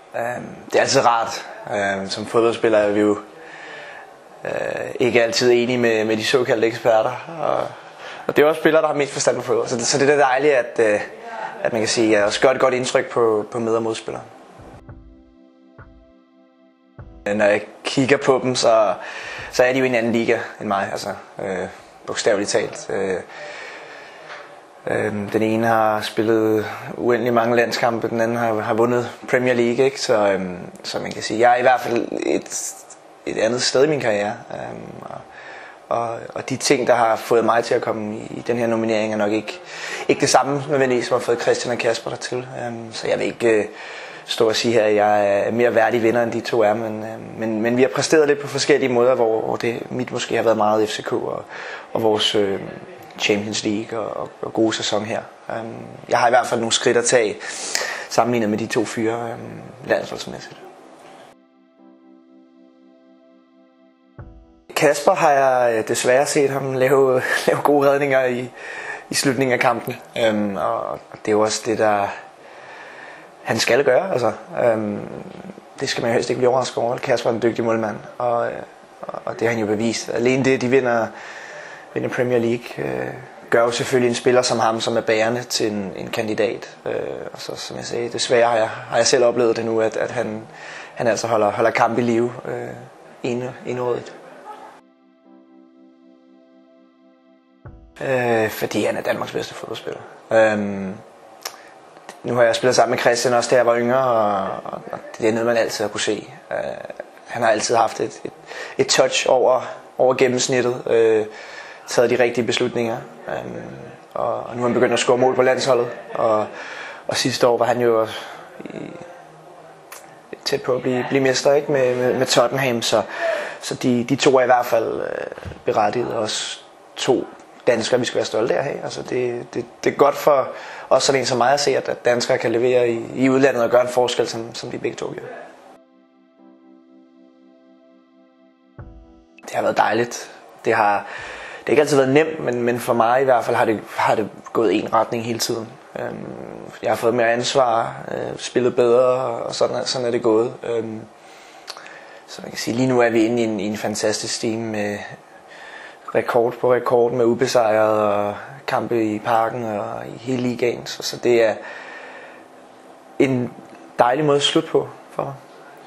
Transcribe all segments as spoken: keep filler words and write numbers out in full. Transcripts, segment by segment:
Det er altid rart. Som fodboldspiller er vi jo ikke altid enige med, med de såkaldte eksperter. Og, og det er også spillere, der har mest forstand på fodbold. Så det, så det er dejligt, at, at man kan sige, at også gør et godt indtryk på, på med- og modspillere. Når jeg kigger på dem, så, så er de jo i en anden liga end mig, altså øh, bogstaveligt talt. Øh, øh, den ene har spillet uendelig mange landskampe, den anden har, har vundet Premier League, ikke? Så, øh, så man kan sige, jeg er i hvert fald et, et andet sted i min karriere. Øh, og, og, og de ting, der har fået mig til at komme i, i den her nominering, er nok ikke, ikke det samme nødvendigvis, som har fået Christian og Kasper dertil. Øh, så jeg vil ikke øh, stå og sige her, at jeg er mere værdig vinder end de to er, men, øh, men, men vi har præsteret lidt på forskellige måder, hvor, hvor det mit måske har været meget F C K og, og vores øh, Champions League og, og gode sæson her. Øh, jeg har i hvert fald nogle skridt at tage sammenlignet med de to fyre øh, landsholdsmæssigt. Kasper har jeg desværre set ham lave, lave gode redninger i, i slutningen af kampen, øhm, og det er jo også det, der han skal gøre. Altså, øhm, det skal man jo helst ikke blive overrasket over. Kasper er en dygtig målmand, og, og det har han jo bevist. Alene det, de vinder, vinder Premier League, øh, gør jo selvfølgelig en spiller som ham, som er bærende til en, en kandidat. Øh, og så, som jeg sagde, desværre har jeg, har jeg selv oplevet det nu, at, at han, han altså holder, holder kamp i live øh, enrådigt. Øh, fordi han er Danmarks bedste fodboldspiller. Øhm, nu har jeg spillet sammen med Christian også, da jeg var yngre, og, og det er noget, man altid har kunne se. Øh, han har altid haft et, et, et touch over, over gennemsnittet, øh, taget de rigtige beslutninger, øh, og, og nu har han begyndt at score mål på landsholdet, og, og sidste år var han jo i, tæt på at blive, blive mester, ikke? Med, med, med Tottenham, så, så de, de to er i hvert fald øh, berettiget, også to danskere, vi skal være stolte af at have. Altså det, det, det er godt for os sådan en som mig at se, at danskere kan levere i, i udlandet og gøre en forskel, som, som de begge to gør. Det har været dejligt. Det har, det har ikke altid været nemt, men, men for mig i hvert fald har det, har det gået i en retning hele tiden. Jeg har fået mere ansvar, spillet bedre, og sådan, sådan er det gået. Så man kan sige, lige nu er vi inde i en, i en fantastisk team med rekord på rekord med ubesejret og kampe i Parken og i hele ligaen. Så, så det er en dejlig måde at slutte på for mig.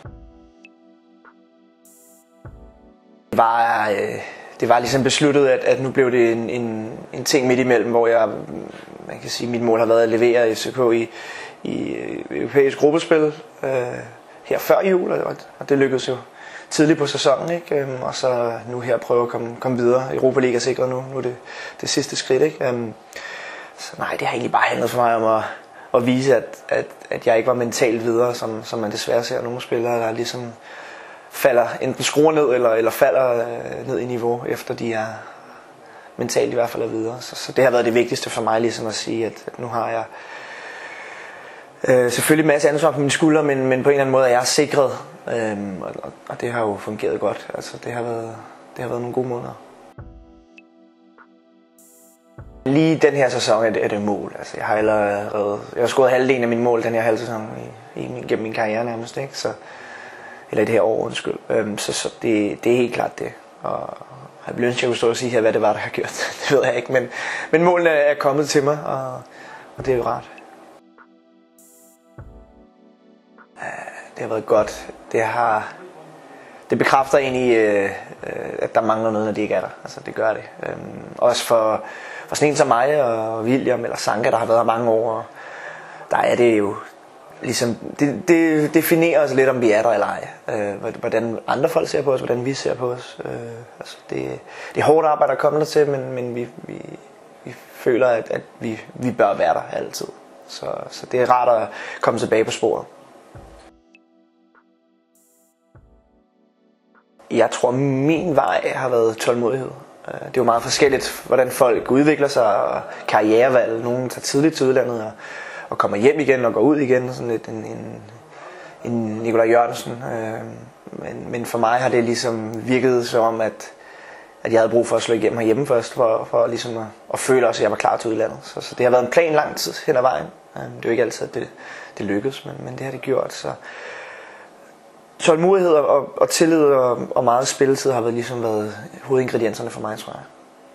Det var, øh, det var ligesom besluttet, at, at nu blev det en, en, en ting midt imellem, hvor jeg, man kan sige, mit mål har været at levere i F C K i, i europæisk gruppespil øh, her før jul, og, og det lykkedes jo tidligt på sæsonen, ikke? Um, og så nu her prøve at komme, komme videre. Europa League er sikret nu, nu er det, det sidste skridt, ikke? Um, så nej, det har egentlig bare handlet for mig om at, at vise, at, at, at jeg ikke var mentalt videre, som, som man desværre ser nogle spillere, der ligesom falder, enten skruer ned, eller, eller falder øh, ned i niveau, efter de er mentalt i hvert fald er videre. Så, så det har været det vigtigste for mig, ligesom at sige, at, at nu har jeg Øh, selvfølgelig en masse ansvar på mine skuldre, men, men på en eller anden måde er jeg sikret, øhm, og, og det har jo fungeret godt. Altså, det har været, det har været nogle gode måneder. Lige den her sæson er det, er det mål. Altså, jeg har allerede, jeg har scoret halvdelen af mine mål den her halv sæson i, i min, gennem min karriere nærmest, ikke? Så, eller i det her år, undskyld. Øhm, så så det, det er helt klart det. Og jeg bliver ønsket, at jeg kunne stå og sige her, hvad det var, der har gjort. Det ved jeg ikke, men, men målene er kommet til mig, og, og det er jo rart. Det har været godt. Det har, det bekræfter egentlig, øh, at der mangler noget, når de ikke er der. Altså, det gør det. Øhm, også for, for sådan en som mig og William eller Sanka, der har været her mange år, der er det jo ligesom, det, det definerer os lidt, om vi er der eller ej. Øh, hvordan andre folk ser på os, hvordan vi ser på os. Øh, altså, det, det er hårdt arbejde at komme der til, men, men vi, vi, vi føler, at, at vi, vi bør være der altid. Så, så det er rart at komme tilbage på sporet. Jeg tror, min vej har været tålmodighed. Det er jo meget forskelligt, hvordan folk udvikler sig, og karrierevalg. Nogle tager tidligt til udlandet og, og kommer hjem igen og går ud igen. Sådan lidt en, en, en Nikolaj Jørgensen. Men, men for mig har det ligesom virket som om, at, at jeg havde brug for at slå igennem herhjemme først, for, for ligesom at, at føle også, at jeg var klar til udlandet. Så, så det har været en plan lang tid hen ad vejen. Det er jo ikke altid, at det, det lykkedes, men, men det har det gjort. Så tålmodighed og, og tillid og, og meget spilletid har været, ligesom været hovedingredienserne for mig, tror jeg.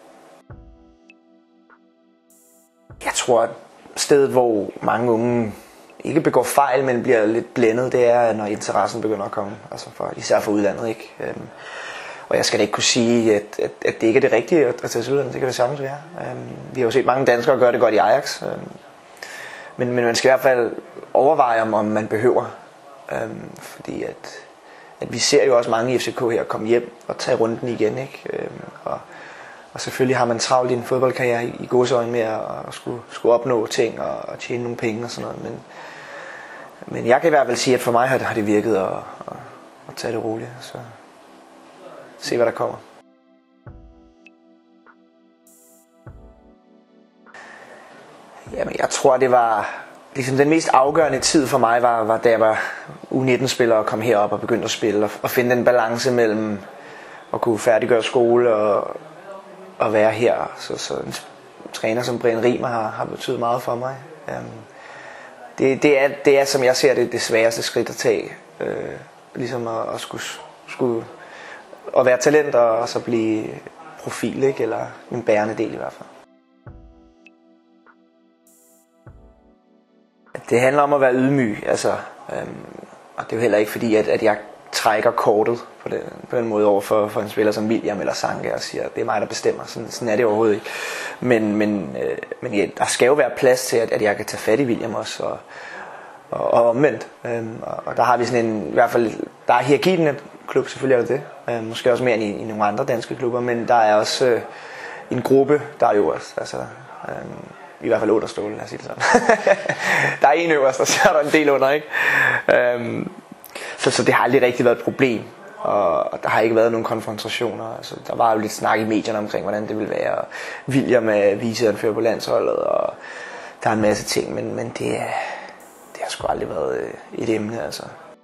Jeg tror, at stedet, hvor mange unge ikke begår fejl, men bliver lidt blændet, det er, når interessen begynder at komme. Altså for, især for udlandet, ikke? Øhm, og jeg skal da ikke kunne sige, at, at, at det ikke er det rigtige at tage til udlandet. Det kan det sagtens være. Øhm, vi har jo set mange danskere gøre det godt i Ajax. Øhm, men, men man skal i hvert fald overveje, om, om man behøver. Øhm, fordi at, at vi ser jo også mange i F C K her komme hjem og tage runden igen, ikke? Øhm, og, og selvfølgelig har man travlt i en fodboldkarriere i, i gåseøjne med at, at skulle, skulle opnå ting og, og tjene nogle penge og sådan noget. Men, men jeg kan i hvert fald sige, at for mig har det, har det virket at, at, at tage det roligt. Så se hvad der kommer. Jamen, jeg tror, det var ligesom den mest afgørende tid for mig, var, var da jeg var U nitten-spiller og kom herop og begyndte at spille. Og, og finde den balance mellem at kunne færdiggøre skole og, og være her. Så, så en træner som Brian Riemer har, har betydet meget for mig. Um, det, det, er, det er, som jeg ser det, det sværeste skridt at tage. Uh, ligesom at, at skulle... skulle at være talent og så blive profil, ikke? Eller en bærende del i hvert fald. Det handler om at være ydmyg, altså, øhm, og det er jo heller ikke fordi, at, at jeg trækker kortet på den, på den måde over for, for en spiller som William eller Sanke og siger, at det er mig, der bestemmer. Sådan, sådan er det overhovedet ikke. Men, men, øh, men ja, der skal jo være plads til, at, at jeg kan tage fat i William også, og, og, og omvendt. Øhm, og, og der har vi sådan en, i hvert fald, der er hierarki i den klub, selvfølgelig er det det. Øh, måske også mere end i, i nogle andre danske klubber, men der er også øh, en gruppe, der er øverst. Altså, øh, i hvert fald understående, lad os sige det sådan. Der er en øverst, og så er der en del under, ikke? Øh, så, så det har aldrig rigtig været et problem, og, og der har ikke været nogen konfrontationer. Altså, der var jo lidt snak i medierne omkring, hvordan det ville være. Og William er viceanfører på landsholdet, og der er en masse ting, men, men det, det har sgu aldrig været et emne, altså.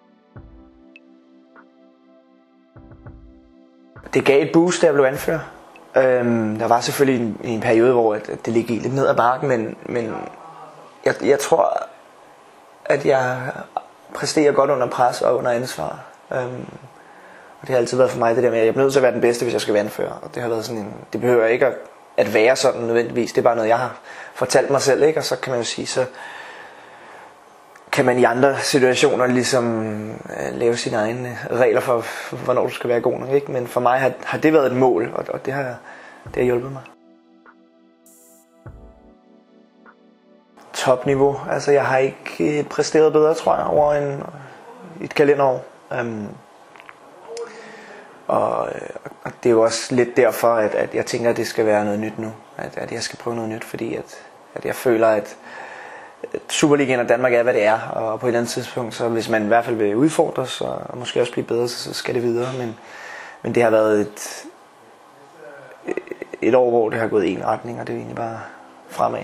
Det gav et boost, da jeg blev anfører. Øhm, der var selvfølgelig en, en periode, hvor at, at det ligger lidt ned ad bakken, men, men jeg, jeg tror, at jeg præsterer godt under pres og under ansvar. Øhm, og det har altid været for mig det der med, at jeg er nødt til at være den bedste, hvis jeg skal være anfører. Og det har været sådan en, det behøver ikke at, at være sådan nødvendigvis. Det er bare noget, jeg har fortalt mig selv, ikke? Og så kan man jo sige, så kan man i andre situationer ligesom øh, lave sine egne regler for, for, hvornår du skal være god nok, ikke? Men for mig har, har det været et mål, og, og det, har, det har hjulpet mig. Topniveau. Altså, jeg har ikke præsteret bedre, tror jeg, over en, et kalenderår. Um, og, og det er jo også lidt derfor, at, at jeg tænker, at det skal være noget nyt nu. At, at jeg skal prøve noget nyt, fordi at, at jeg føler, at Superligaen og Danmark er, hvad det er, og på et eller andet tidspunkt, så hvis man i hvert fald vil udfordres og måske også blive bedre, så skal det videre. Men, men det har været et, et år, hvor det har gået i en retning, og det er egentlig bare fremad.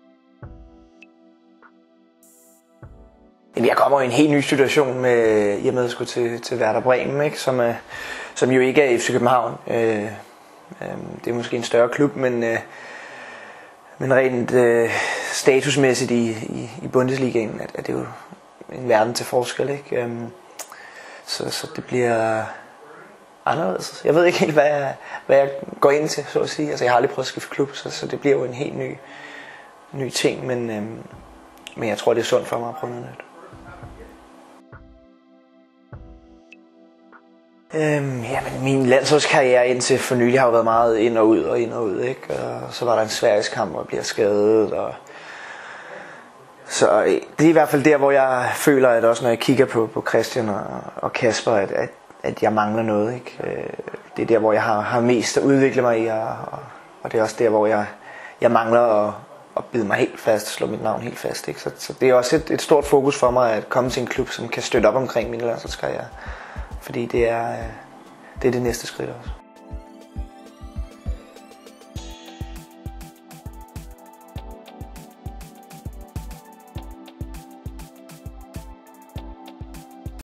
Jeg kommer i en helt ny situation med, i og med at skulle til, til Werder Bremen, ikke? Som, er, som jo ikke er F C København. Øh, øh, det er måske en større klub, men øh, Men rent øh, statusmæssigt i, i, i Bundesligaen er, er det jo en verden til forskel, ikke? Um, så, så det bliver anderledes. Jeg ved ikke helt, hvad jeg, hvad jeg går ind til, så at sige. Altså, jeg har aldrig prøvet at skifte klub, så, så det bliver jo en helt ny, ny ting. Men, øhm, men jeg tror, det er sundt for mig at prøve noget nyt. Øhm, jamen, min landsholdskarriere indtil for nylig har jo været meget ind og ud og ind og ud, ikke? Og så var der en Sveriges kamp, hvor jeg bliver skadet. Og så det er i hvert fald der, hvor jeg føler, at også når jeg kigger på, på Christian og, og Kasper, at, at, at jeg mangler noget, ikke? Det er der, hvor jeg har, har mest at udvikle mig i, og, og det er også der, hvor jeg, jeg mangler at, at bide mig helt fast, slå mit navn helt fast, ikke? Så, så det er også et, et stort fokus for mig at komme til en klub, som kan støtte op omkring min landsholdskarriere. Fordi det er, det er det næste skridt også.